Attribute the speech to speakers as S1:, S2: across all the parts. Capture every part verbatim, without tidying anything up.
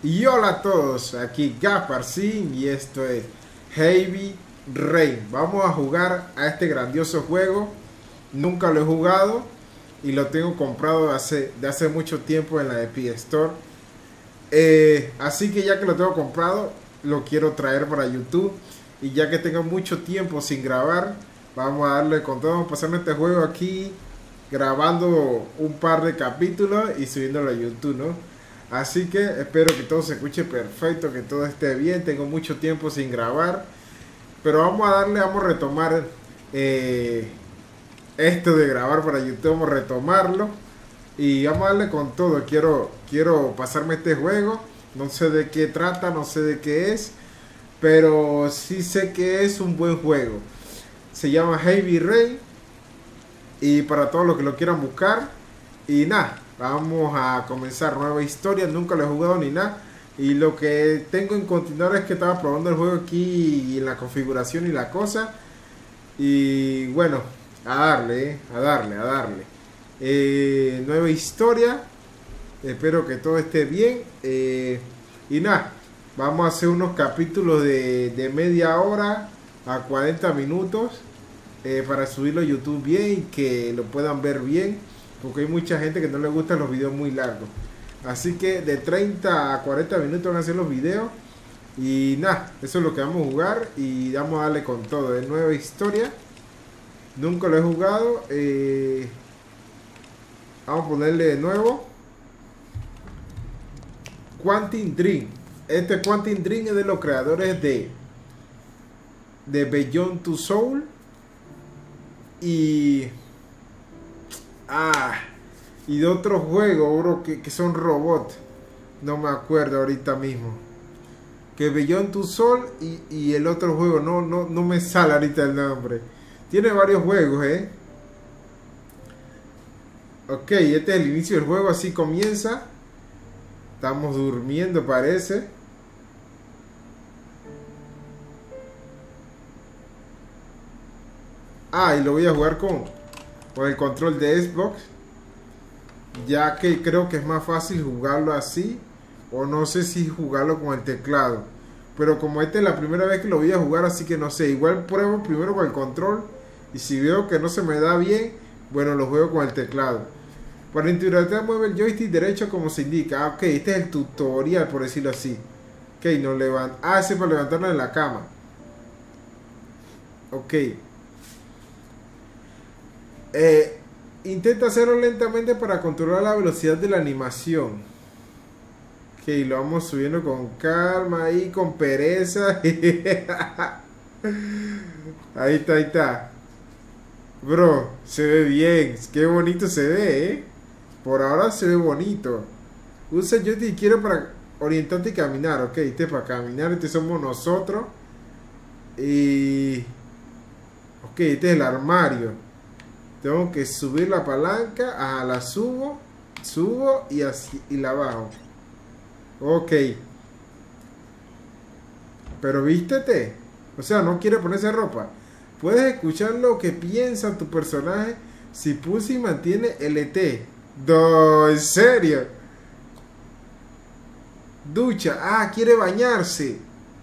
S1: Y hola a todos, aquí Gasparcín y esto es Heavy Rain. Vamos a jugar a este grandioso juego. Nunca lo he jugado y lo tengo comprado de hace, de hace mucho tiempo en la Epic Store. Eh, así que ya que lo tengo comprado, lo quiero traer para YouTube. Y ya que tengo mucho tiempo sin grabar, vamos a darle con todo. Vamos a pasarme este juego aquí grabando un par de capítulos y subiéndolo a YouTube, ¿no? Así que espero que todo se escuche perfecto, que todo esté bien. Tengo mucho tiempo sin grabar, pero vamos a darle, vamos a retomar eh, esto de grabar para YouTube, vamos a retomarlo y vamos a darle con todo. Quiero, quiero pasarme este juego. No sé de qué trata, no sé de qué es, pero sí sé que es un buen juego. Se llama Heavy Rain y para todos los que lo quieran buscar. Y nada, vamos a comenzar nueva historia. Nunca lo he jugado ni nada. Y lo que tengo en continuar es que estaba probando el juego aquí en la configuración y la cosa. Y bueno, a darle, eh, a darle, a darle. Eh, nueva historia. Espero que todo esté bien. Eh, y nada, vamos a hacer unos capítulos de, de media hora a cuarenta minutos. Eh, para subirlo a YouTube bien y que lo puedan ver bien. Porque hay mucha gente que no le gustan los videos muy largos. Así que de treinta a cuarenta minutos van a ser los videos. Y nada, eso es lo que vamos a jugar. Y vamos a darle con todo. Es nueva historia. Nunca lo he jugado. Eh, vamos a ponerle de nuevo Quantic Dream. Este Quantic Dream es de los creadores de De Beyond Two Souls. Y... Ah, y de otros juegos, bro, que, que son robots. No me acuerdo ahorita mismo. Que Beyond Two Souls y, y el otro juego, no, no, no me sale ahorita el nombre. Tiene varios juegos, eh. Ok, este es el inicio del juego, así comienza. Estamos durmiendo, parece. Ah, y lo voy a jugar con... con el control de Xbox, ya que creo que es más fácil jugarlo así, o no sé si jugarlo con el teclado, pero como esta es la primera vez que lo voy a jugar, así que no sé, igual pruebo primero con el control y si veo que no se me da bien, bueno, lo juego con el teclado. Para interactuar, mueve el joystick derecho como se indica. Ah, ok, este es el tutorial, por decirlo así. Ok, no levanta. Ah, ese es para levantarlo en la cama. Ok. Eh, intenta hacerlo lentamente para controlar la velocidad de la animación. Ok, lo vamos subiendo con calma y con pereza. Ahí está, ahí está. Bro, se ve bien. Qué bonito se ve, eh. Por ahora se ve bonito. Usa el joystick izquierdo para orientarte y caminar. Ok, este es para caminar. Este somos nosotros. Y... ok, este es el armario. Tengo que subir la palanca. Ajá, la subo. Subo y así y la bajo. Ok. Pero vístete. O sea, no quiere ponerse ropa. Puedes escuchar lo que piensa tu personaje si pulsa y mantiene L T. No, en serio. Ducha. Ah, quiere bañarse.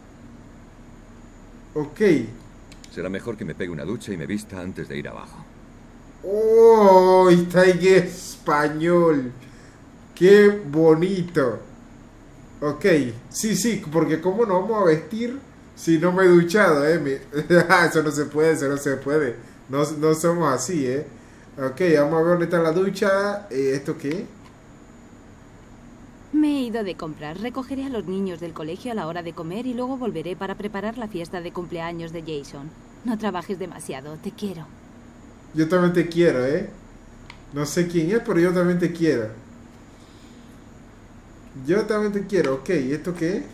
S1: Ok.
S2: Será mejor que me pegue una ducha y me vista antes de ir abajo.
S1: Oh, está en español. Qué bonito. Ok, sí, sí, porque cómo nos vamos a vestir si no me he duchado, eh. Me... eso no se puede, eso no se puede. No, no somos así, eh. Ok, vamos a ver dónde está la ducha. eh, ¿Esto qué?
S3: Me he ido de compras. Recogeré a los niños del colegio a la hora de comer y luego volveré para preparar la fiesta de cumpleaños de Jason. No trabajes demasiado, te quiero.
S1: Yo también te quiero, eh. No sé quién es, pero yo también te quiero. Yo también te quiero. Ok, ¿esto qué es?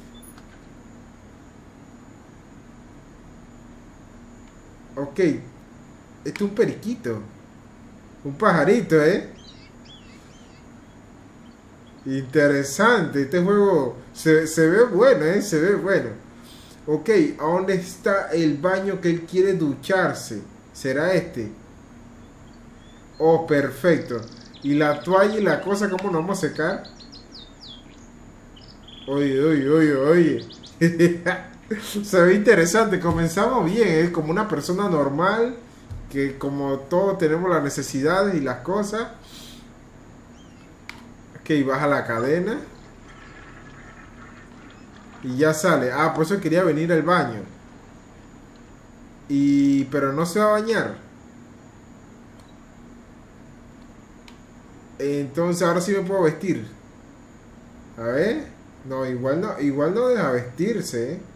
S1: Ok. Esto es un periquito. Un pajarito, eh. Interesante. Este juego se, se ve bueno, eh. Se ve bueno. Ok, ¿a dónde está el baño que él quiere ducharse? ¿Será este? Oh, perfecto. ¿Y la toalla y la cosa cómo nos vamos a secar? Oye, oye, oye, oye. Se ve interesante. Comenzamos bien, es ¿eh? Como una persona normal. Que como todos tenemos las necesidades y las cosas. Ok, baja la cadena. Y ya sale. Ah, por eso quería venir al baño. Y... pero no se va a bañar. Entonces ahora sí me puedo vestir. A ver. No, igual no, igual no deja vestirse, ¿eh?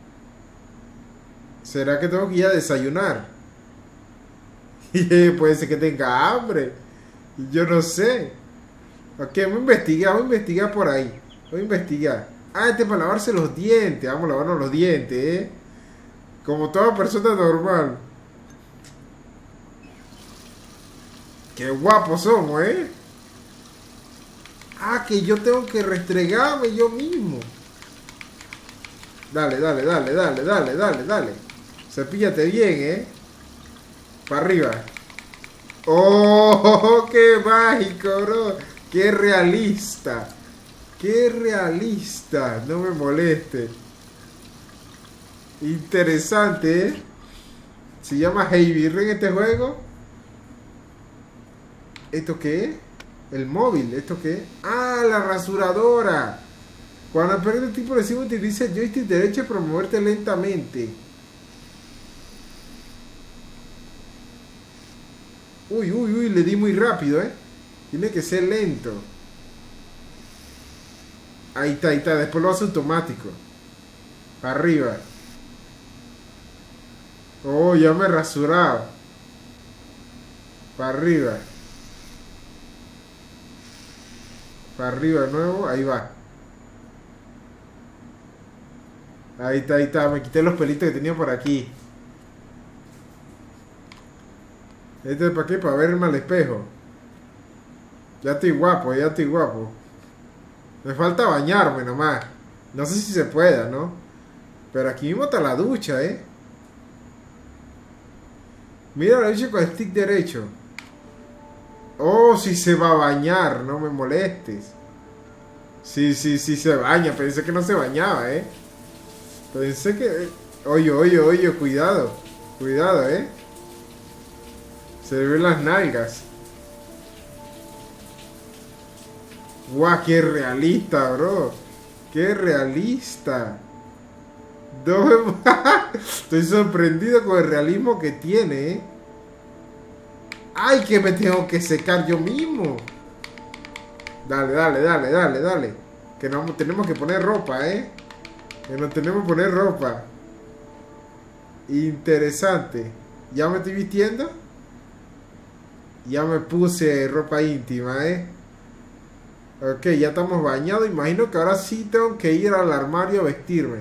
S1: ¿Será que tengo que ir a desayunar? Puede ser que tenga hambre. Yo no sé. Ok, vamos a investigar, vamos a investigar por ahí. Voy a investigar. Ah, este es para lavarse los dientes. Vamos a lavarnos los dientes, ¿eh? Como toda persona normal. Qué guapos somos, ¿eh? Ah, que yo tengo que restregarme yo mismo. Dale, dale, dale, dale, dale, dale, dale. Cepíllate bien, ¿eh? Para arriba. ¡Oh! ¡Qué mágico, bro! ¡Qué realista! ¡Qué realista! No me moleste. Interesante, ¿eh? Se llama Heavy Rain este juego. ¿Esto qué es? El móvil, ¿esto qué es? ¡Ah, la rasuradora! Cuando aprieta el tipo de cima utiliza el joystick derecho para moverte lentamente. Uy, uy, uy, le di muy rápido, ¿eh? Tiene que ser lento. Ahí está, ahí está. Después lo hace automático. Para arriba. Oh, ya me he rasurado. Para arriba. Para arriba de nuevo. Ahí va. Ahí está, ahí está. Me quité los pelitos que tenía por aquí. ¿Este es para qué? Para verme al espejo. Ya estoy guapo, ya estoy guapo. Me falta bañarme nomás. No sé si se pueda, ¿no? Pero aquí mismo está la ducha, ¿eh? Mira la ducha con el stick derecho. Oh, si se va a bañar, no me molestes. Sí, sí, sí se baña. Pensé que no se bañaba, ¿eh? Pensé que... Oye, oye, oye, cuidado. Cuidado, ¿eh? Se le ven las nalgas. Guau, qué realista, bro. Qué realista. No, estoy sorprendido con el realismo que tiene, ¿eh? Ay, que me tengo que secar yo mismo. Dale, dale, dale, dale, dale. Que nos tenemos que poner ropa, ¿eh? Que nos tenemos que poner ropa. Interesante. ¿Ya me estoy vistiendo? Ya me puse ropa íntima, ¿eh? Ok, ya estamos bañados. Imagino que ahora sí tengo que ir al armario a vestirme.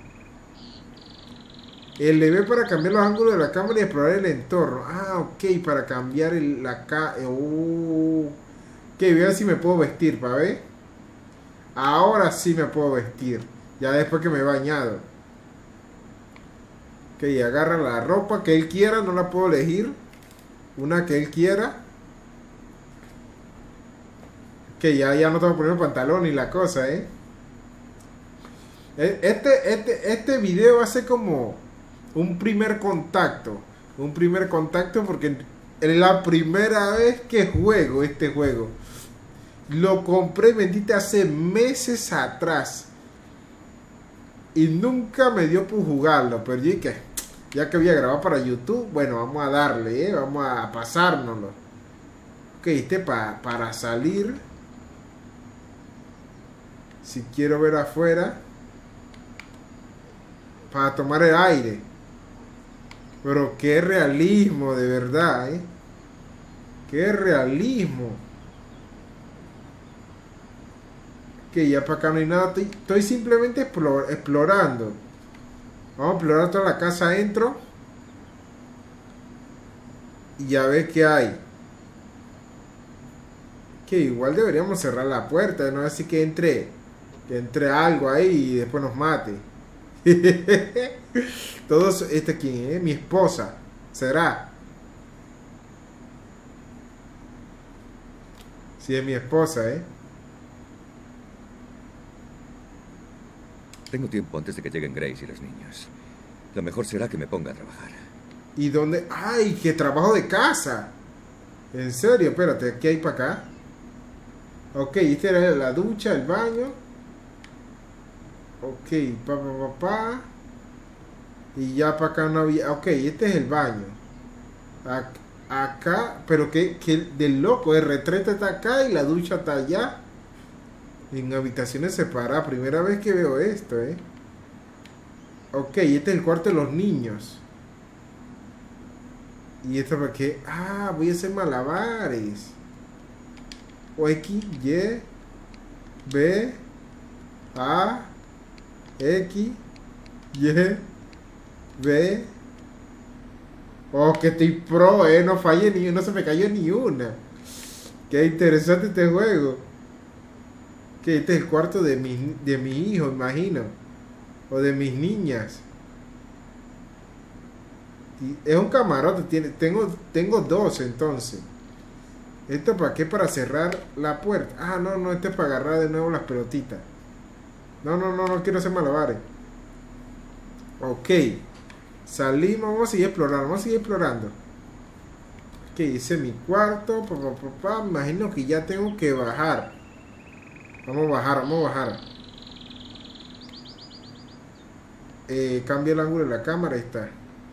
S1: L B para cambiar los ángulos de la cámara y explorar el entorno. Ah, ok, para cambiar el, la cámara. Uh. Ok, voy a ver si me puedo vestir, para ver. Ahora sí me puedo vestir. Ya después que me he bañado. Ok, agarra la ropa que él quiera, no la puedo elegir. Una que él quiera. Que ya, ya no tengo que poner pantalón ni la cosa, ¿eh? Este, este, este video va a ser como un primer contacto. Un primer contacto porque es la primera vez que juego este juego. Lo compré, bendita, hace meses atrás. Y nunca me dio por jugarlo. Pero yo dije, ya que voy a grabar para YouTube, bueno, vamos a darle, ¿eh? Vamos a pasárnoslo. Ok, este pa, para salir. Si quiero ver afuera. Para tomar el aire. Pero qué realismo, de verdad, ¿eh? Qué realismo. Que ya para acá no hay nada. Estoy, estoy simplemente explor, explorando. Vamos a explorar toda la casa adentro. Y ya ves qué hay. Que igual deberíamos cerrar la puerta. No así que entre. Que entre algo ahí y después nos mate. Todos, este quién es, mi esposa. ¿Será? Sí, es mi esposa, ¿eh?
S2: Tengo tiempo antes de que lleguen Grace y los niños. Lo mejor será que me ponga a trabajar.
S1: ¿Y dónde? ¡Ay, qué trabajo de casa! En serio, espérate, ¿qué hay para acá? Ok, esta era la ducha, el baño. Ok, pa, pa, pa, pa. Y ya para acá no había... Ok, este es el baño. Ac acá, pero que, que del loco, el retrete está acá y la ducha está allá. En habitaciones separadas. Primera vez que veo esto, eh. Ok, este es el cuarto de los niños. ¿Y esto para qué? Ah, voy a hacer malabares. O X, Y, B, A, X, Y, B. Oh, que estoy pro, eh. No fallé ni no se me cayó ni una. Qué interesante este juego. Que este es el cuarto de mi, de mi hijo, imagino. O de mis niñas. Y es un camarote. Tiene, tengo, tengo dos entonces. ¿Esto para qué? Para cerrar la puerta. Ah, no, no, este es para agarrar de nuevo las pelotitas. No, no, no, no quiero hacer malabares. Ok. Salimos, vamos a seguir explorando. Vamos a seguir explorando. Ok, hice mi cuarto. Papá, papá. Me imagino que ya tengo que bajar. Vamos a bajar, vamos a bajar. Eh, cambia el ángulo de la cámara, ahí está.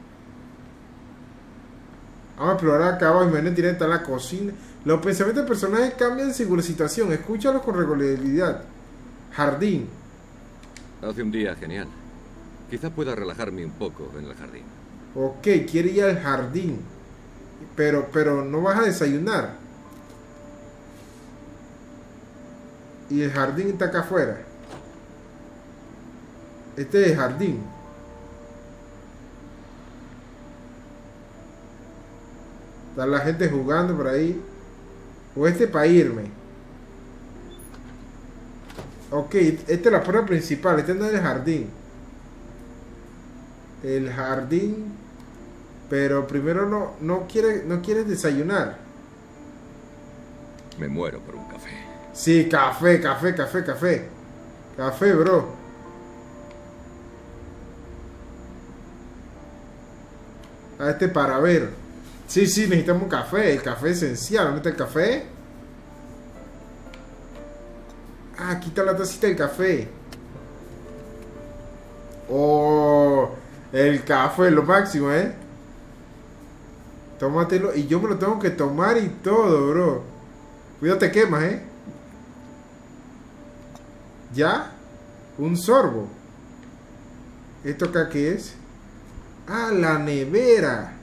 S1: Vamos a explorar acá abajo. Imagínate, tiene está la cocina. Los pensamientos del personaje cambian según la situación. Escúchalos con regularidad. Jardín.
S2: Hace un día genial. Quizá pueda relajarme un poco en el jardín.
S1: Ok, quiere ir al jardín. Pero, pero no vas a desayunar. Y el jardín está acá afuera. Este es el jardín. Está la gente jugando por ahí. O este para irme. Ok, esta es la puerta principal. Este no es el jardín. El jardín. Pero primero no, no quiere, no quieres desayunar.
S2: Me muero por un café.
S1: Sí, café, café, café, café. Café, bro. A este para ver. Sí, sí, necesitamos un café. El café es esencial. ¿Dónde está el café? Ah, aquí está la tacita del café. Oh, el café es lo máximo, ¿eh? Tómatelo. Y yo me lo tengo que tomar y todo, bro. Cuidado, te quemas, ¿eh? ¿Ya? Un sorbo. ¿Esto acá qué es? Ah, la nevera.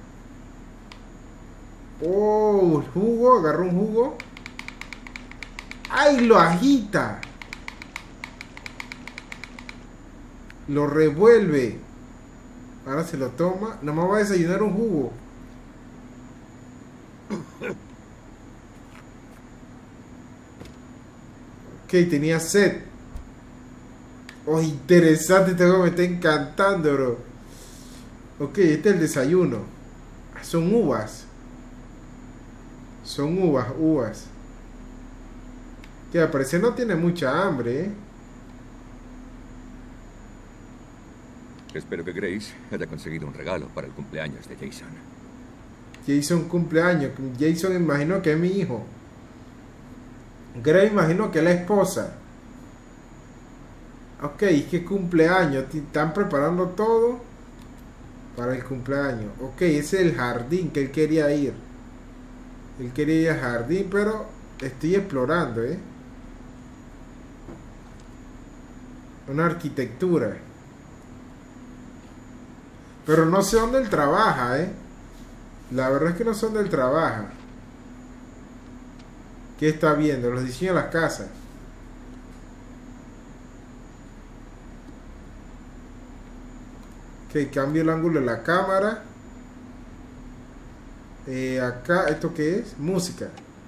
S1: Oh, jugo. Agarró un jugo. ¡Ay, lo agita! Lo revuelve. Ahora se lo toma. Nomás va a desayunar un jugo. Ok, tenía sed. Oh, interesante este juego, me está encantando, bro. Ok, este es el desayuno. Son uvas. Son uvas, uvas. Que al parecer no tiene mucha hambre, ¿eh?
S2: Espero que Grace haya conseguido un regalo para el cumpleaños de Jason.
S1: Jason cumpleaños. Jason imagino que es mi hijo. Grace imagino que es la esposa. Ok, ¿qué cumpleaños? Están preparando todo para el cumpleaños. Ok, ese es el jardín que él quería ir. Él quería ir al jardín, pero estoy explorando, ¿eh? Una arquitectura. Pero no sé dónde él trabaja, ¿eh? La verdad es que no sé dónde él trabaja. ¿Qué está viendo? Los diseños de las casas. Ok, cambio el ángulo de la cámara. Eh, acá, ¿esto qué es? Música.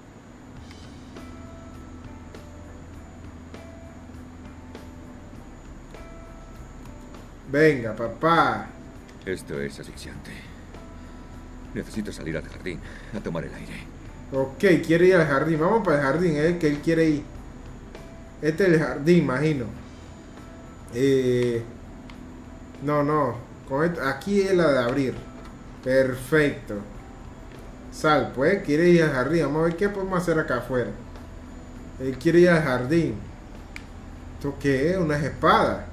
S1: Venga, papá.
S2: Esto es asfixiante. Necesito salir al jardín a tomar el aire.
S1: Ok, quiere ir al jardín. Vamos para el jardín, es el que él quiere ir. Este es el jardín, imagino. Eh, no, no. Con esto, aquí es la de abrir. Perfecto. Sal, pues. Quiere ir al jardín. Vamos a ver qué podemos hacer acá afuera. Él quiere ir al jardín. ¿Esto qué es? Unas espadas.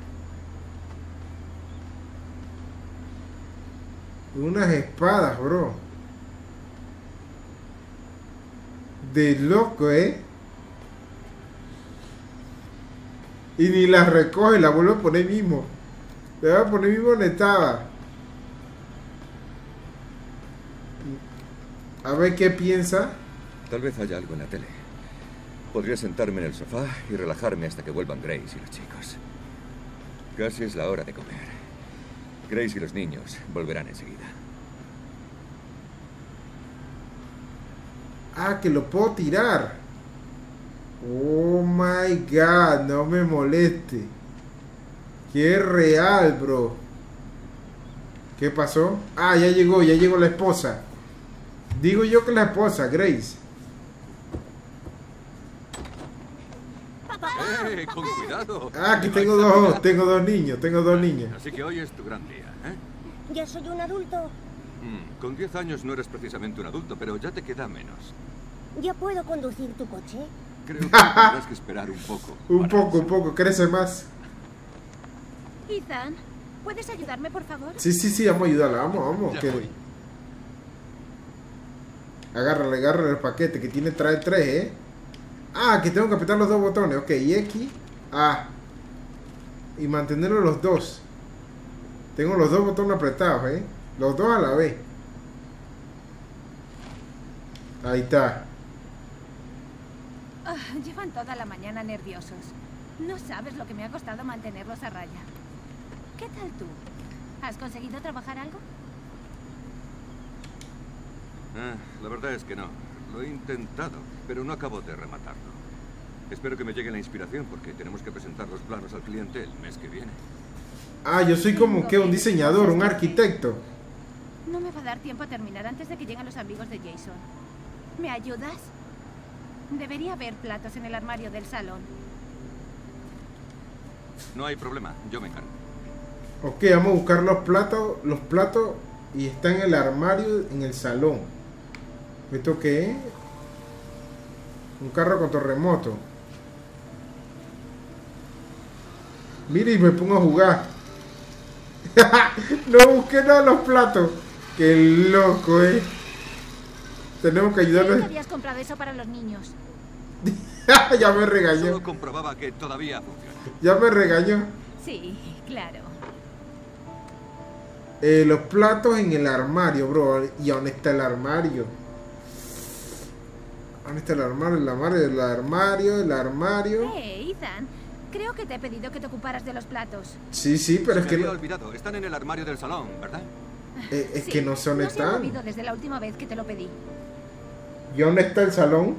S1: Unas espadas, bro. De loco, ¿eh? Y ni las recoge, la vuelve a poner mismo. La voy a poner mismo donde estaba. A ver qué piensa.
S2: Tal vez haya algo en la tele. Podría sentarme en el sofá y relajarme hasta que vuelvan Grace y los chicos. Casi es la hora de comer. Grace y los niños volverán enseguida.
S1: Ah, que lo puedo tirar. Oh my god, no me moleste. Qué real, bro. ¿Qué pasó? Ah, ya llegó, ya llegó la esposa. Digo yo que la esposa, Grace.
S2: ¡Eh, con cuidado!
S1: Ah, aquí tengo dos, tengo dos niños, tengo dos niños.
S2: Así que hoy es tu gran día, ¿eh?
S4: Ya soy un adulto.
S2: Mm, con diez años no eres precisamente un adulto, pero ya te queda menos.
S4: ¿Ya puedo conducir tu coche?
S2: Creo que tendrás que esperar un poco.
S1: Un
S2: para
S1: poco,
S2: eso.
S1: un poco, crece más.
S3: Ethan, ¿puedes ayudarme, por favor?
S1: Sí, sí, sí, vamos a ayudarla, vamos, vamos.
S2: Ya
S1: que-
S2: voy.
S1: Agárrale, agárrale el paquete que tiene, trae tres, ¿eh? Ah, que tengo que apretar los dos botones. Ok, y X, A. Y mantenerlo los dos. Tengo los dos botones apretados, ¿eh? Los dos a la vez. Ahí está.
S3: Ah, llevan toda la mañana nerviosos. No sabes lo que me ha costado mantenerlos a raya. ¿Qué tal tú? ¿Has conseguido trabajar algo?
S2: Ah, la verdad es que no. Lo he intentado, pero no acabo de rematarlo. Espero que me llegue la inspiración porque tenemos que presentar los planos al cliente el mes que viene.
S1: Ah, yo soy como que un diseñador, un arquitecto.
S3: No me va a dar tiempo a terminar antes de que lleguen los amigos de Jason. ¿Me ayudas? Debería haber platos en el armario del salón.
S2: No hay problema, yo me encargo.
S1: Ok, vamos a buscar los platos, los platos y está en el armario en el salón. ¿Esto qué es? Un carro con terremoto. Mira y me pongo a jugar. No busqué nada de los platos. Qué loco, eh. Tenemos que
S3: Creo que
S1: ayudarlos.
S3: habías comprado eso para los niños.
S1: Ya me regañó.
S2: Solo comprobaba que todavía funciona.
S1: Ya me regañó.
S3: Sí, claro.
S1: Eh, los platos en el armario, bro. ¿Y dónde está el armario? ¿Dónde está el armario? El armario, el armario, el armario.
S3: Eh, Ethan, creo que te he pedido que te ocuparas de los platos.
S1: Sí, sí, pero
S2: Se
S1: es
S2: me
S1: que
S2: había
S1: no,
S2: olvidado. Están en el armario del salón, ¿verdad?
S1: eh, es
S3: Sí,
S1: que no sé dónde
S3: no se ha
S1: están.
S3: movido desde la última vez que te lo pedí.
S1: ¿Y dónde está el salón?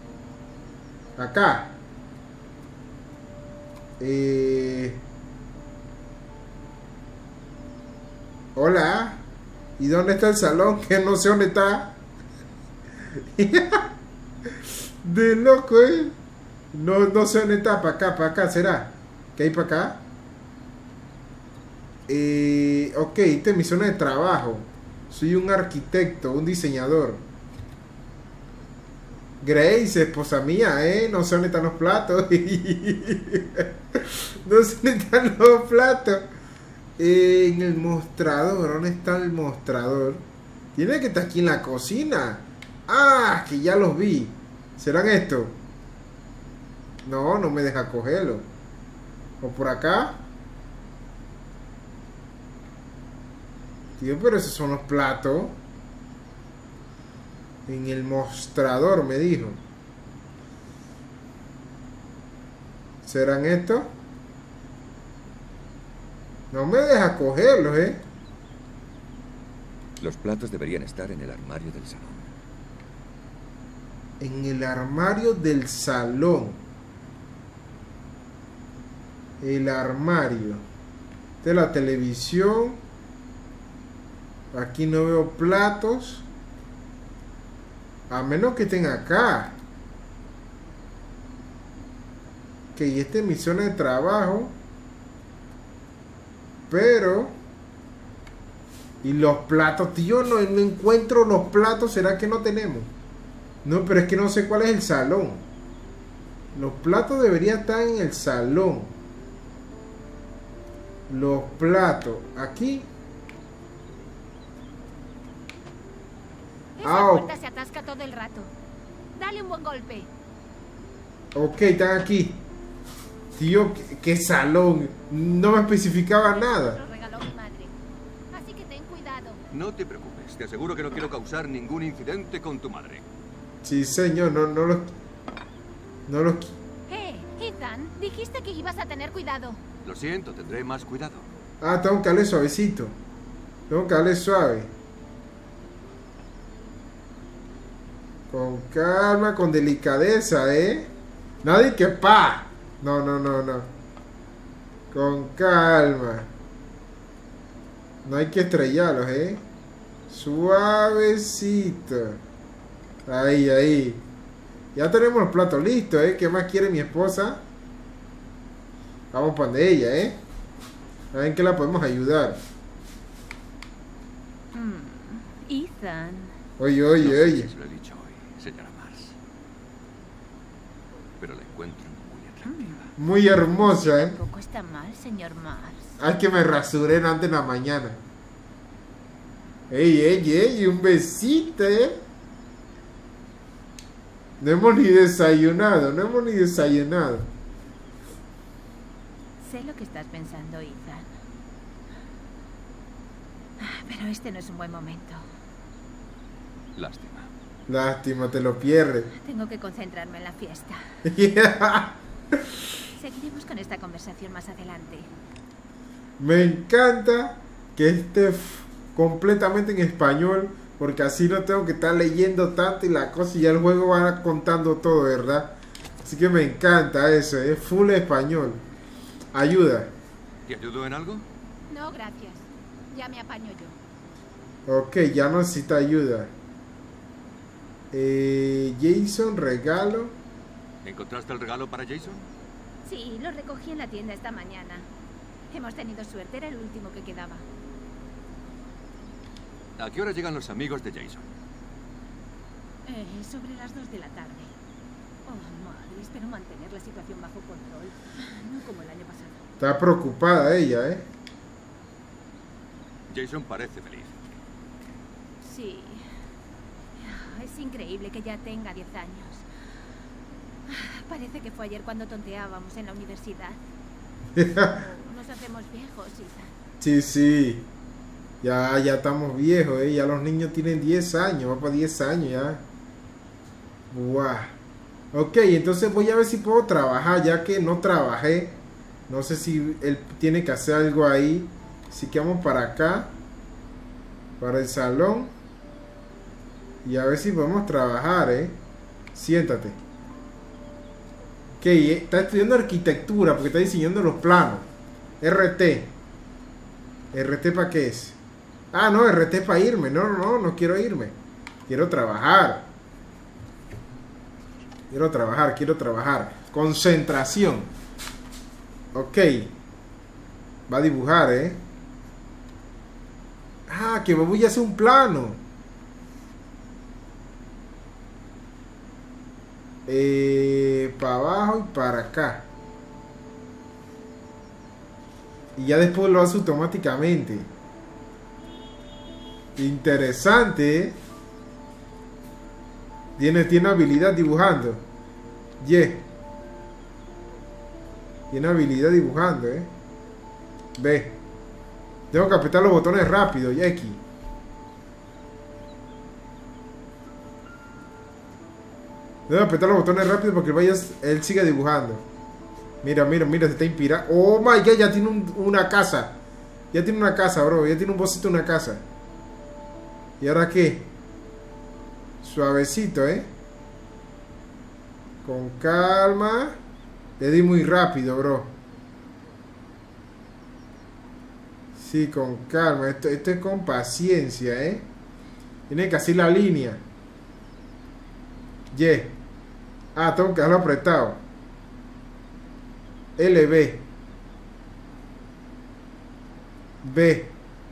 S1: Acá. Eh... Hola. ¿Y dónde está el salón? Que no sé dónde está. De loco, ¿eh? No, no sé dónde está. Para acá, para acá, ¿será? ¿Qué hay para acá? Eh, ok, esta es mi zona de trabajo. Soy un arquitecto, un diseñador. Grace, esposa mía, ¿eh? No sé dónde están los platos. No sé dónde están los platos. Eh, en el mostrador. ¿Dónde está el mostrador? Tiene que estar aquí en la cocina. Ah, que ya los vi. ¿Serán estos? No, no me deja cogerlo. ¿O por acá? Tío, pero esos son los platos. En el mostrador, me dijo. ¿Serán estos? No me deja cogerlos, ¿eh?
S2: Los platos deberían estar en el armario del salón.
S1: En el armario del salón. El armario. De la televisión. Aquí no veo platos. A menos que estén acá. Ok, esta es mi zona de trabajo. Pero... Y los platos, tío, no, no encuentro los platos. ¿Será que no tenemos? No, pero es que no sé cuál es el salón. Los platos deberían estar en el salón. Los platos. Aquí.
S3: Esa
S1: Ah,
S3: puerta se atasca todo el rato. Dale un buen golpe.
S1: ok, están aquí. Tío, ¿qué, qué salón? No me especificaba nada.
S3: Lo regaló mi madre. Así que ten cuidado.
S2: No te preocupes, te aseguro que no quiero causar ningún incidente con tu madre.
S1: Sí, señor, no, no los... No los...
S3: Eh, Ethan, dijiste que ibas a tener cuidado.
S2: Lo siento, tendré más cuidado.
S1: Ah, tengo que darle suavecito. Tengo que darle suave. Con calma, con delicadeza, ¿eh? Nadie que pa. No, no, no, no. Con calma. No hay que estrellarlos, ¿eh? Suavecito. Ahí, ahí. Ya tenemos los platos listos, ¿eh? ¿Qué más quiere mi esposa? Vamos para donde ella, ¿eh? A ver en qué la podemos ayudar.
S3: Mm, Ethan.
S1: Oye, oye,
S2: No sé
S1: oye.
S2: si se lo he dicho hoy, señora Mars. Pero la encuentro muy atractiva.
S1: Muy hermosa, ¿eh?
S3: Tampoco está mal, señor Mars.
S1: Ay, que me rasuré antes en la mañana. Ey, ey, ey, un besito, ¿eh? No hemos ni desayunado, no hemos ni desayunado.
S3: Sé lo que estás pensando, Ethan. Ah, pero este no es un buen momento.
S2: Lástima.
S1: Lástima, te lo pierdes.
S3: Tengo que concentrarme en la fiesta. Seguiremos con esta conversación más adelante.
S1: Me encanta que esté f- completamente en español, porque así no tengo que estar leyendo tanto y la cosa y ya el juego va contando todo, ¿verdad? Así que me encanta eso, es full español. Ayuda.
S2: ¿Te ayudo en algo?
S3: No, gracias. Ya me apaño yo.
S1: Ok, ya no necesita ayuda. Eh, Jason, regalo.
S2: ¿Encontraste el regalo para Jason?
S3: Sí, lo recogí en la tienda esta mañana. Hemos tenido suerte, era el último que quedaba.
S2: ¿A qué hora llegan los amigos de Jason?
S3: Eh, sobre las dos de la tarde. Oh, madre, espero mantener la situación bajo control. No como el año pasado.
S1: Está preocupada ella, ¿eh?
S2: Jason parece feliz.
S3: Sí. Es increíble que ya tenga diez años. Parece que fue ayer cuando tonteábamos en la universidad. Oh, nos hacemos viejos, Ethan.
S1: Sí, sí. Ya, ya estamos viejos, ¿eh? Ya los niños tienen diez años, va para diez años ya. Buah. Ok, entonces voy a ver si puedo trabajar, ya que no trabajé. No sé si él tiene que hacer algo ahí. Así que vamos para acá. Para el salón. Y a ver si podemos trabajar, ¿eh? Siéntate. Ok, eh, está estudiando arquitectura porque está diseñando los planos. R T. ¿R T para qué es? Ah, no, R T para irme. No, no, no, no quiero irme. Quiero trabajar. Quiero trabajar, quiero trabajar. Concentración. Ok. Va a dibujar, ¿eh? Ah, que me voy a hacer un plano. Eh, para abajo y para acá. Y ya después lo hace automáticamente. Interesante, ¿eh? Tiene, tiene habilidad dibujando. Yeah. Tiene habilidad dibujando, ¿eh? Ve. Tengo que apretar los botones rápido, X. Debo apretar los botones rápido porque vaya, él sigue dibujando. Mira, mira, mira, se está inspirando. Oh my god, ya tiene un, una casa. Ya tiene una casa, bro. Ya tiene un bocito de una casa. ¿Y ahora qué? Suavecito, ¿eh? Con calma. Le di muy rápido, bro. Sí, con calma. Esto, esto es con paciencia, ¿eh? Tiene que hacer la línea. Y. Ah, tengo que dejarlo apretado. L B. B.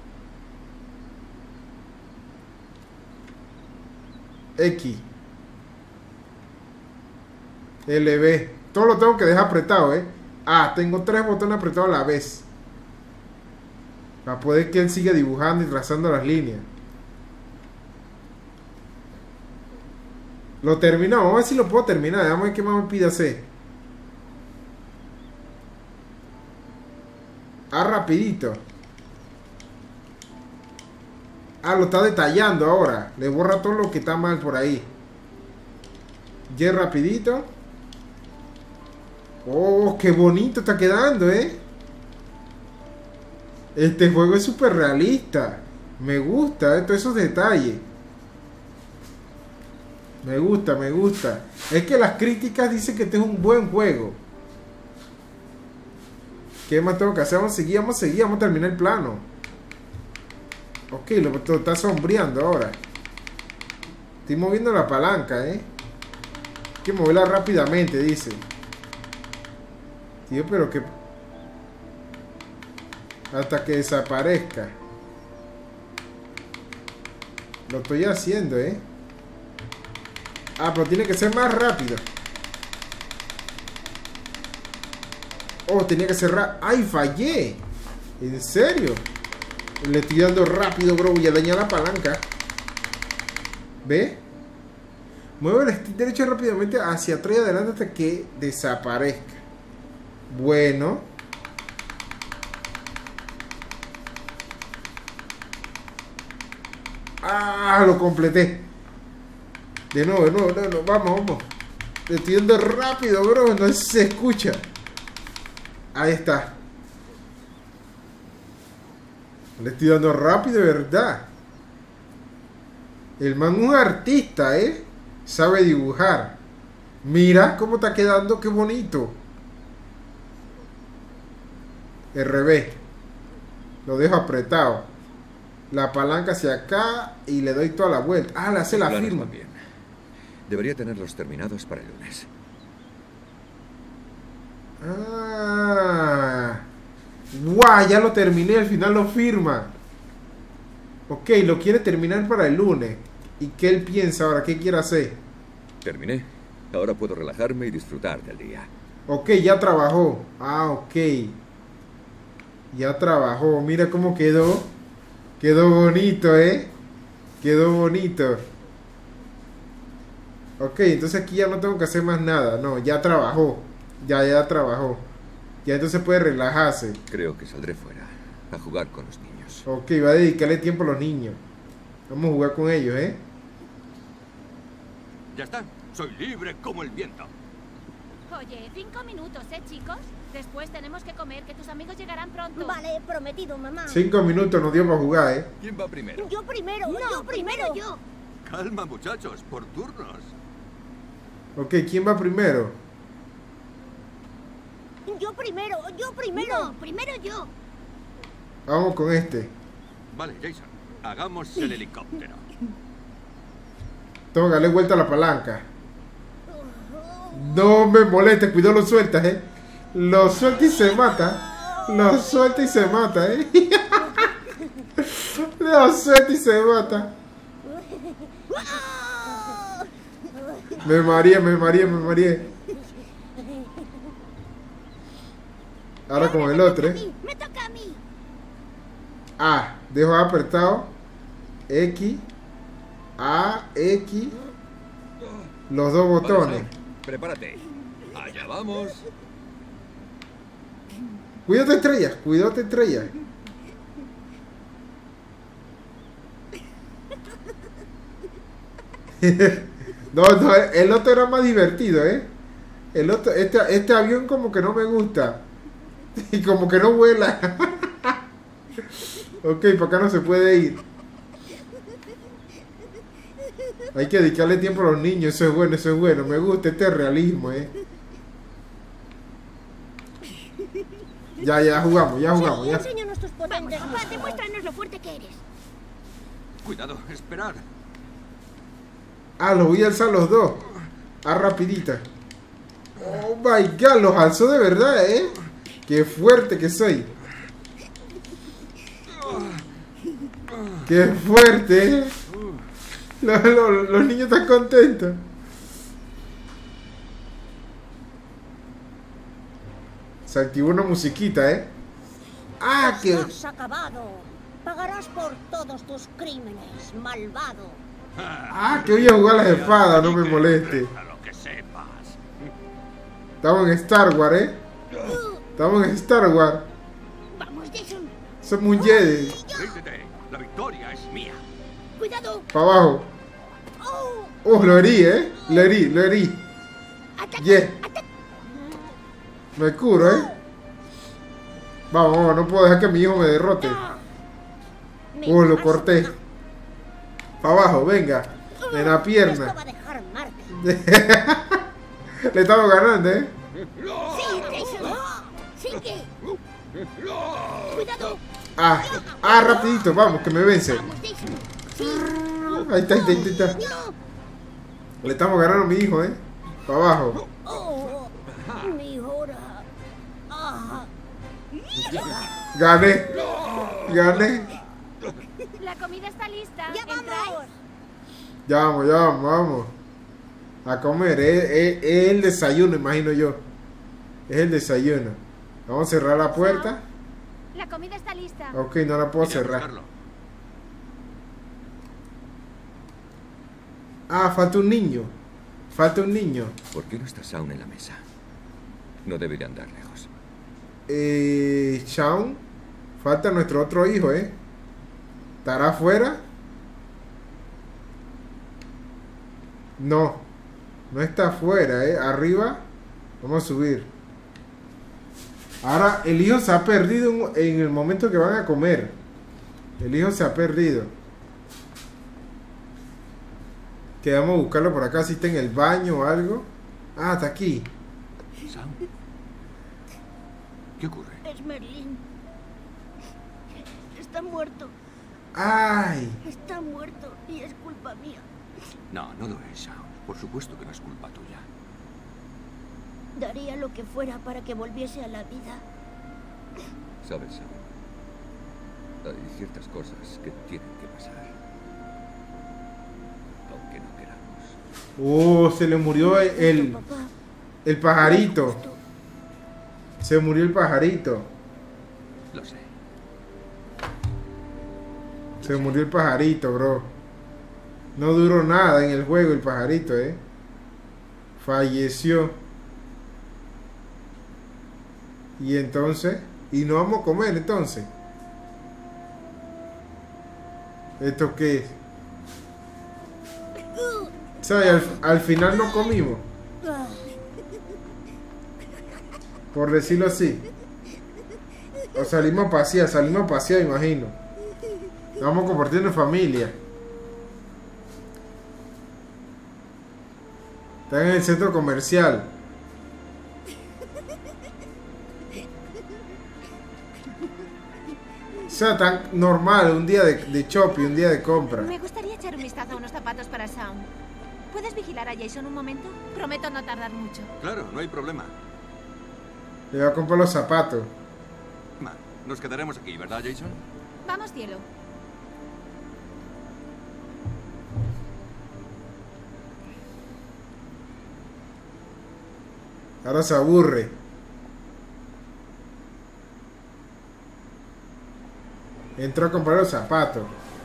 S1: X. L B. Todo lo tengo que dejar apretado, ¿eh? Ah, tengo tres botones apretados a la vez. Para poder que él siga dibujando y trazando las líneas. Lo terminó. Vamos a ver si lo puedo terminar. Vamos a ver qué más me pide hacer. Ah, rapidito. Ah, lo está detallando ahora. Le borra todo lo que está mal por ahí. Y rapidito. Oh, qué bonito está quedando, ¿eh? Este juego es súper realista. Me gusta, ¿eh? Todos esos detalles. Me gusta, me gusta. Es que las críticas dicen que este es un buen juego. ¿Qué más tengo que hacer? Vamos a seguir, vamos a seguir, vamos a terminar el plano. Ok, lo, lo está sombreando ahora. Estoy moviendo la palanca, ¿eh? Hay que moverla rápidamente, dice. Tío, pero que... hasta que desaparezca. Lo estoy haciendo, ¿eh? Ah, pero tiene que ser más rápido. Oh, tenía que ser rápido. ¡Ay, fallé! ¿En serio? Le estoy dando rápido, bro. Voy a dañar la palanca. ¿Ve? Mueve el stick derecho rápidamente hacia atrás y adelante hasta que desaparezca. Bueno. ¡Ah! Lo completé. De nuevo, de nuevo, de nuevo. Vamos, vamos. Le estoy dando rápido, bro. No se escucha. Ahí está. Le estoy dando rápido, de verdad. El man es un artista, ¿eh? Sabe dibujar. Mira cómo está quedando, qué bonito. R B. Lo dejo apretado. La palanca hacia acá y le doy toda la vuelta. Ah, le hace la firma.
S2: Bien. Debería tenerlos terminados para el lunes.
S1: Ah. ¡Guau! Ya lo terminé, al final lo firma. Ok, lo quiere terminar para el lunes. ¿Y qué él piensa ahora? ¿Qué quiere hacer?
S2: Terminé. Ahora puedo relajarme y disfrutar del día.
S1: Ok, ya trabajó. Ah, ok. Ya trabajó. Mira cómo quedó. Quedó bonito, ¿eh? Quedó bonito. Ok, entonces aquí ya no tengo que hacer más nada. No, ya trabajó. Ya, ya trabajó. Ya entonces puede relajarse.
S2: Creo que saldré fuera a jugar con los niños.
S1: Ok, va a dedicarle tiempo a los niños. Vamos a jugar con ellos, ¿eh?
S5: Ya está. Soy libre como el viento.
S3: Oye, cinco minutos, ¿eh, chicos? Después tenemos que comer, que tus amigos llegarán pronto.
S4: Vale, prometido, mamá.
S1: Cinco minutos nos dio para jugar, ¿eh?
S2: ¿Quién va primero?
S4: Yo primero,
S3: No,
S4: yo primero.
S3: yo.
S5: Calma, muchachos, por turnos.
S1: Ok, ¿quién va primero?
S4: Yo primero, yo primero.
S3: No, primero yo.
S1: Vamos con este.
S5: Vale, Jason, hagamos el helicóptero.
S1: Tengo que darle vuelta a la palanca. No me moleste, cuidado, lo sueltas, ¿eh? Lo suelta y se mata. Lo suelta y se mata, ¿eh? Lo suelta y se mata. Me mareé, me mareé, me mareé. Ahora con el otro, ¿eh?
S4: Me toca a mí.
S1: A, dejo apretado. X. A, X. Los dos botones.
S2: Vale, Sam, prepárate. Allá vamos.
S1: Cuídate, estrellas. Cuídate, estrellas. No, no, el otro era más divertido, ¿eh? El otro, este, este avión como que no me gusta. Y como que no vuela. Ok, para acá no se puede ir. Hay que dedicarle tiempo a los niños. Eso es bueno, eso es bueno. Me gusta este realismo, ¿eh? Ya, ya jugamos, ya jugamos,
S4: Sí,
S1: ya.
S4: enséñanos tus potentes.
S3: Vamos, papá, demuéstranos lo fuerte que eres.
S5: Cuidado, esperad.
S1: Ah, los voy a alzar los dos. Ah, rapidita. Oh my god, los alzó de verdad, ¿eh? Qué fuerte que soy. ¡Qué fuerte! ¿Eh? Los, los, los niños están contentos. Se activó una musiquita, ¿eh? ¡Ah, que!
S4: Has acabado. Pagarás por todos tus crímenes, malvado.
S1: ¡Ah, que voy a jugar las espadas! No me moleste.
S5: A lo que sepas.
S1: Estamos en Star Wars, ¿eh? Estamos en Star Wars.
S4: Vamos, Jason.
S1: Somos un Jedi.
S5: Ríndete. La victoria es mía.
S4: Cuidado.
S1: Para abajo.
S4: Oh,
S1: ¡Oh, lo herí, eh! Lo herí, lo herí.
S4: ataca,
S1: Yeah.
S4: ataca.
S1: Me curo, ¿eh? Vamos, vamos, no puedo dejar que mi hijo me derrote.
S4: Me
S1: Oh, lo
S4: vas a
S1: corté.
S4: matar.
S1: Para abajo, venga. En la
S4: Esto
S1: pierna.
S4: va a dejar marca.
S1: Le estamos ganando, ¿eh?
S4: Sí, Jason. Sigue. Cuidado.
S1: Ah, ah, rapidito, vamos, que me vence.
S4: Vamos, Jason. Sí.
S1: Ahí está, ahí está, ahí está.
S4: No.
S1: Le estamos ganando a mi hijo, ¿eh? Para abajo.
S4: Oh, mi hora. Ah.
S1: Gané. Gané.
S3: La comida está lista.
S4: Ya vamos.
S1: Ya vamos, ya vamos, vamos. A comer, es, es- es el desayuno, imagino yo. Es el desayuno. Vamos a cerrar la puerta.
S3: La comida está lista.
S1: Ok, no la puedo
S5: Iré a
S1: cerrar.
S5: buscarlo.
S1: Ah, falta un niño. Falta un niño.
S2: ¿Por qué no está Shaun en la mesa? No debe de andar lejos.
S1: Eh, Shaun. Falta nuestro otro hijo, ¿eh? ¿Estará afuera? No. No está afuera, ¿eh? Arriba. Vamos a subir. Ahora, el hijo se ha perdido en, en el momento que van a comer. El hijo se ha perdido. Que vamos a buscarlo por acá, si está en el baño o algo. Ah, está aquí.
S5: Shaun. ¿Qué ocurre?
S4: Es Merlín. Está muerto.
S1: Ay.
S4: Está muerto y es culpa mía.
S5: No, no lo es, Shaun. Por supuesto que no es culpa tuya.
S4: Daría lo que fuera para que volviese a la vida.
S2: ¿Sabes, Shaun? Hay ciertas cosas que tienen que pasar. Aunque no queramos.
S1: Oh, se le murió el, el,
S4: Papá,
S1: el pajarito. Se murió el pajarito.
S5: Lo sé.
S1: Se murió el pajarito, bro. No duró nada en el juego el pajarito, eh. Falleció. Y entonces, y no vamos a comer entonces. ¿Esto qué es? ¿Sabes? Al, al final no comimos. Por decirlo así. O salimos a pasear, salimos a pasear, imagino. Vamos compartiendo en familia. Están en el centro comercial. O sea, tan normal, un día de, de shopping, un día de compra.
S3: Me gustaría echar un vistazo a unos zapatos para Shaun. ¿Puedes vigilar a Jason un momento? Prometo no tardar mucho.
S5: Claro, no hay problema.
S1: Le voy a comprar los zapatos.
S5: Ma, nos quedaremos aquí, ¿verdad, Jason?
S3: Vamos, cielo.
S1: Ahora se aburre. Entró a comprar los zapatos.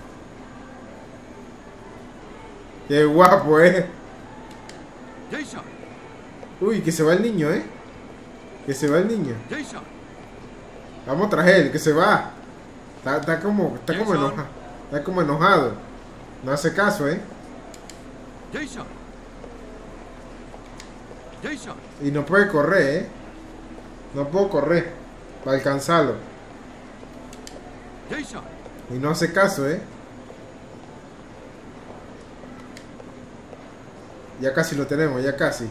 S1: Qué guapo, eh.
S5: Jason,
S1: Uy, que se va el niño, eh. Que se va el niño.
S5: Jason.
S1: Vamos tras él, que se va. Está, está como, está como
S5: Jason.
S1: enojado. Está como enojado. No hace caso, eh.
S5: Jason. Jason.
S1: Y no puede correr, eh. No puedo correr para alcanzarlo.
S5: Jason.
S1: Y no hace caso, eh. Ya casi lo tenemos, ya casi.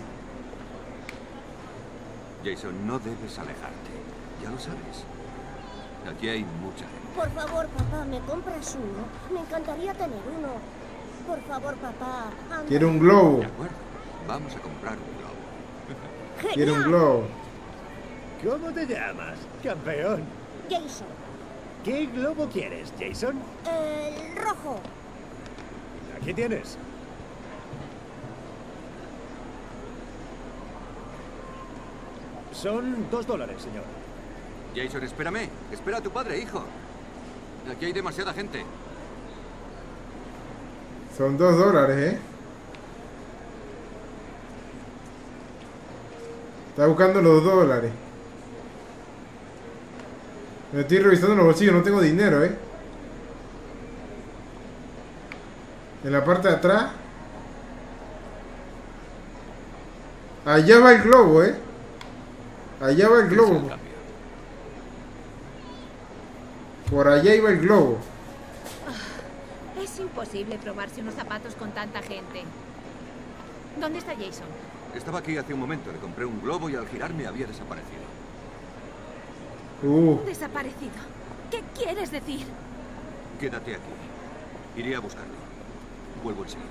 S5: Jason, no debes alejarte. Ya lo sabes. Aquí hay mucha gente.
S4: por favor, papá, ¿me compras uno? Me encantaría tener uno. Por favor, papá. anda.
S1: Quiero un globo.
S5: De acuerdo. Vamos a comprar un globo.
S1: Quiero un
S4: Genial.
S1: globo.
S6: ¿Cómo te llamas, campeón?
S4: Jason.
S6: ¿Qué globo quieres, Jason?
S4: El rojo.
S6: Aquí tienes. Son dos dólares, señor.
S5: Jason, espérame. Espera a tu padre, hijo. Aquí hay demasiada gente.
S1: Son dos dólares, ¿eh? Está buscando los dólares. Me estoy revisando los bolsillos, no tengo dinero, ¿eh? En la parte de atrás. Allá va el globo, ¿eh? Allá va el globo. Por allá iba el globo.
S3: Es imposible probarse unos zapatos con tanta gente. ¿Dónde está Jason?
S5: Estaba aquí hace un momento. Le compré un globo y al girarme había desaparecido.
S1: Uh.
S3: Desaparecido. ¿Qué quieres decir?
S5: Quédate aquí. Iré a buscarlo. Vuelvo enseguida.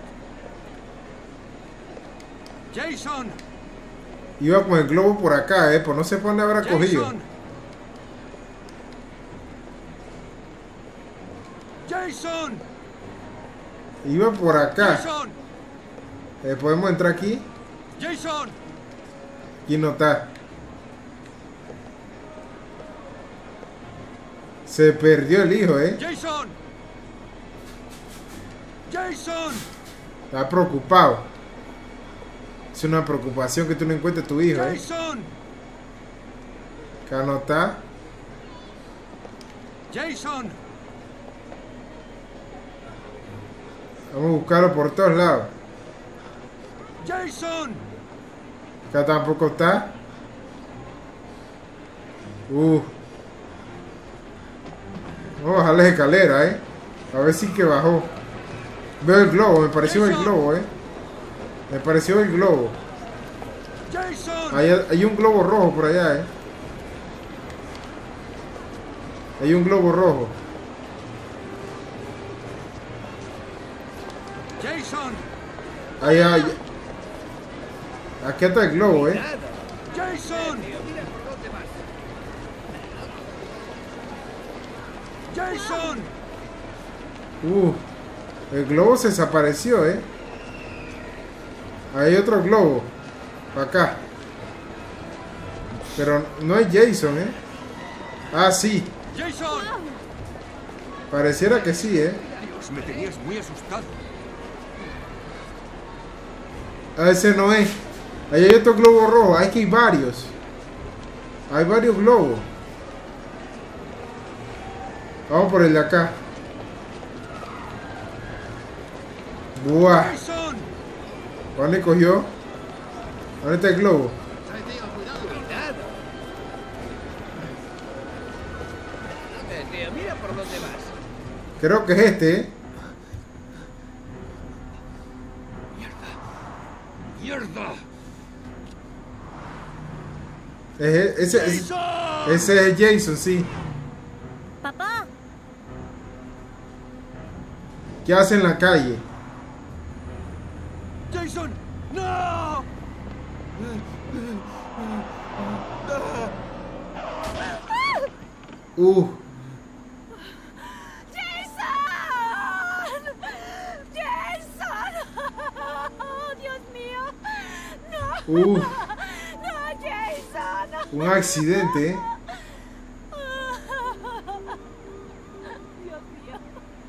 S5: ¡Jason!
S1: Iba con el globo por acá, eh. Pues no sé por dónde habrá cogido.
S5: ¡Jason! ¡Jason!
S1: Iba por acá.
S5: ¡Jason!
S1: Eh, ¿Podemos entrar aquí?
S5: ¡Jason!
S1: ¿Quién no está? Se perdió el hijo, eh.
S5: ¡Jason! ¡Jason!
S1: Está preocupado. Es una preocupación que tú no encuentres a tu hijo, eh.
S5: ¡Jason!
S1: Acá no está.
S5: ¡Jason!
S1: Vamos a buscarlo por todos lados.
S5: ¡Jason!
S1: Acá tampoco está. Uh. Vamos a bajar las escaleras, eh. A ver si que bajó. Veo el globo, me pareció el globo, eh. Me pareció el globo.
S5: ¡Jason!
S1: Hay, hay un globo rojo por allá, eh. Hay un globo rojo.
S5: ¡Jason!
S1: Ahí hay. Aquí está el globo, eh.
S5: ¡Jason! ¡Jason!
S1: Uh. El globo se desapareció, eh. Hay otro globo. Para acá. Pero no es Jason, eh. Ah, sí.
S5: ¡Jason!
S1: Pareciera que sí, eh.
S5: Dios, me tenías muy asustado.
S1: Ah, ese no es. Ahí hay otro globo rojo. Hay que hay varios. Hay varios globos. Vamos por el de acá. Buah.
S5: ¡Jason!
S1: ¿Dónde cogió? ¿Dónde está el globo?
S6: Cuidado. Tío, mira por dónde vas.
S1: Creo que es este, ¿eh?
S5: ¡Mierda!
S1: Es- ese, ese, ese es Jason, sí.
S4: Papá,
S1: ¿Qué hace en la calle?
S5: ¡Jason! ¡No!
S1: Uh.
S3: ¡Jason! ¡Jason! ¡Oh, Dios mío! ¡No!
S1: Uh.
S3: ¡No, Jason!
S1: Un accidente, ¿eh?
S3: Dios mío.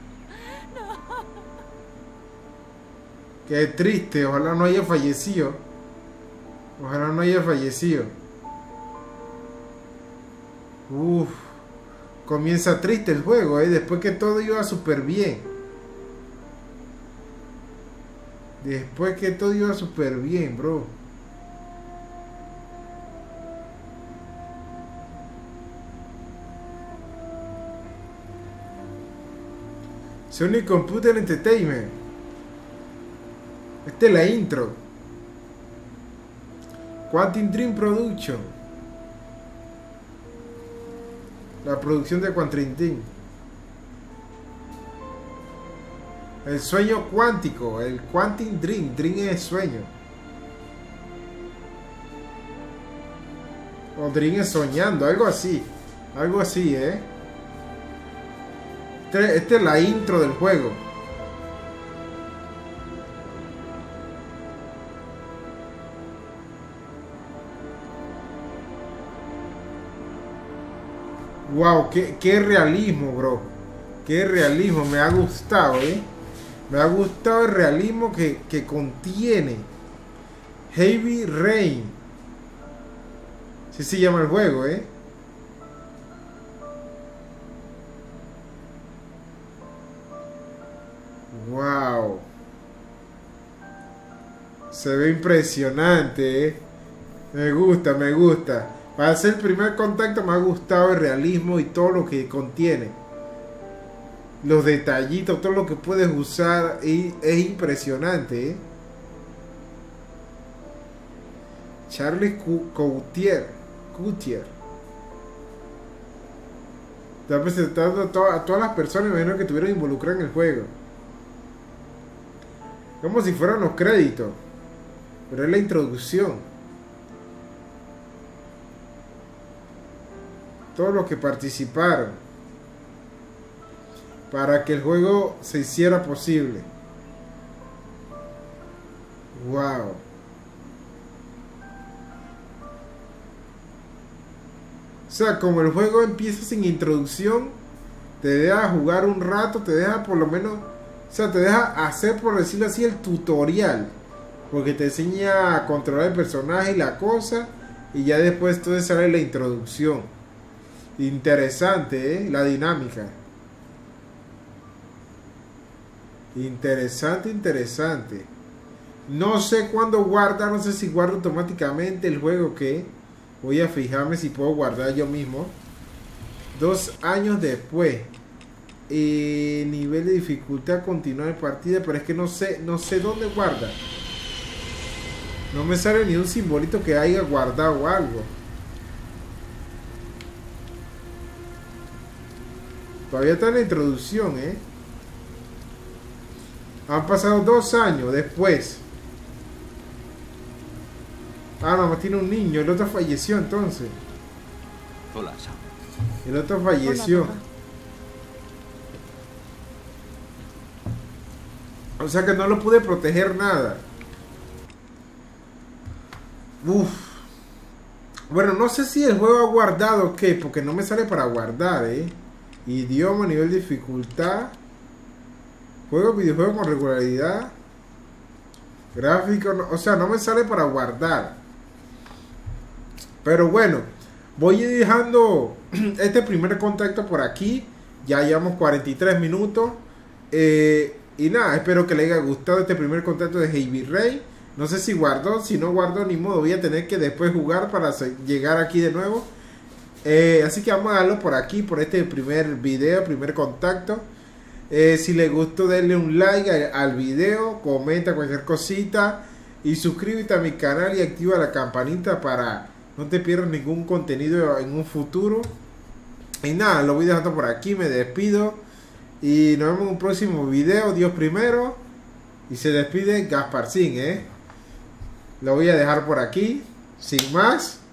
S1: Qué triste. Ojalá no haya fallecido. Ojalá no haya fallecido. Uf. Comienza triste el juego, ¿eh? Después que todo iba súper bien. Después que todo iba súper bien, bro. Sony Computer Entertainment. Esta es la intro. Quantic Dream Production. La producción de Quantic Dream. El sueño cuántico. El Quantic Dream. Dream es sueño. O Dream es soñando. Algo así. Algo así, ¿eh? Este, este es la intro del juego. Wow, qué, qué realismo, bro. Qué realismo, me ha gustado, eh. Me ha gustado el realismo que, que contiene Heavy Rain. Así se llama el juego, eh. Wow. Se ve impresionante, eh. Me gusta, me gusta. Para hacer el primer contacto me ha gustado el realismo y todo lo que contiene. Los detallitos, todo lo que puedes usar y es impresionante, ¿eh? Charlie Coutier. Coutier. Está presentando a, to a todas las personas menos que estuvieron involucradas en el juego. Como si fueran los créditos. Pero es la introducción. Todos los que participaron para que el juego se hiciera posible. Wow. O sea, como el juego empieza sin introducción, te deja jugar un rato, te deja por lo menos, o sea, te deja hacer, por decirlo así, el tutorial, porque te enseña a controlar el personaje y la cosa, y ya después todo sale la introducción. Interesante, ¿eh? La dinámica. Interesante, interesante. No sé cuándo guarda, no sé si guarda automáticamente el juego que... Voy a fijarme si puedo guardar yo mismo. Dos años después. Eh, nivel de dificultad, continuar partida, pero es que no sé, no sé dónde guarda. No me sale ni un simbolito que haya guardado algo. Todavía está en la introducción, ¿eh? Han pasado dos años después. Ah, no, más tiene un niño. El otro falleció entonces.
S5: Hola, Sam.
S1: El otro falleció.
S4: Hola, papá.
S1: O sea que no lo pude proteger nada. Uf. Bueno, no sé si el juego ha guardado o qué, porque no me sale para guardar, ¿eh? Idioma, nivel de dificultad. Juego, videojuego con regularidad. Gráfico, no, o sea, no me sale para guardar. Pero bueno, voy dejando este primer contacto por aquí. Ya llevamos cuarenta y tres minutos. Eh, y nada, espero que les haya gustado este primer contacto de Heavy Rain. No sé si guardó, si no guardó, ni modo. Voy a tener que después jugar para llegar aquí de nuevo. Eh, así que vamos a darlo por aquí, por este primer video, primer contacto. Eh, si les gustó, denle un like al, al video, comenta cualquier cosita y suscríbete a mi canal y activa la campanita para no te pierdas ningún contenido en un futuro. Y nada, lo voy dejando por aquí, me despido y nos vemos en un próximo video. Dios primero. Y se despide Gasparcín, eh. Lo voy a dejar por aquí, sin más.